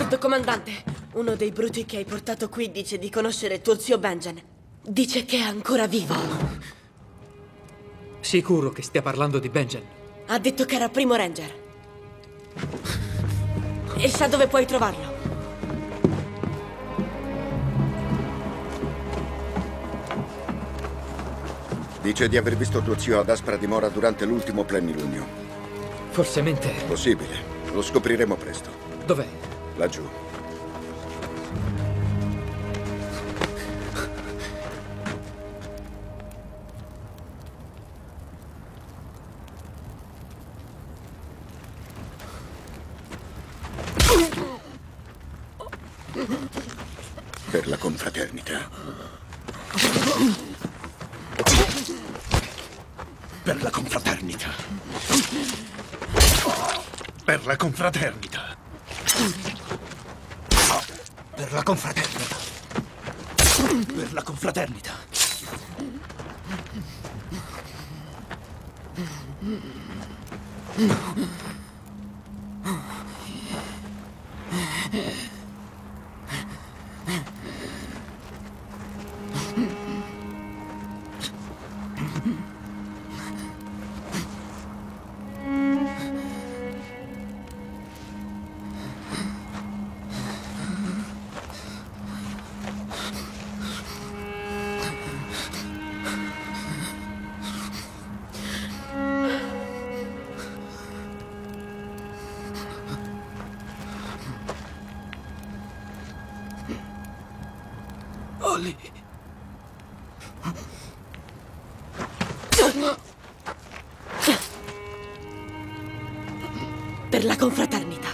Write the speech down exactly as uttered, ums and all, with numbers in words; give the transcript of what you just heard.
Alto comandante, uno dei bruti che hai portato qui dice di conoscere tuo zio Benjen. Dice che è ancora vivo. Sicuro che stia parlando di Benjen? Ha detto che era primo ranger. E sa dove puoi trovarlo. Dice di aver visto tuo zio ad Aspra Dimora durante l'ultimo plenilunio. Forse mente. Possibile. Lo scopriremo presto. Dov'è? Laggiù. Per la confraternita. Per la confraternita. Per la confraternita. Per la confraternita. Per la confraternita. Ollie. Per la confraternita.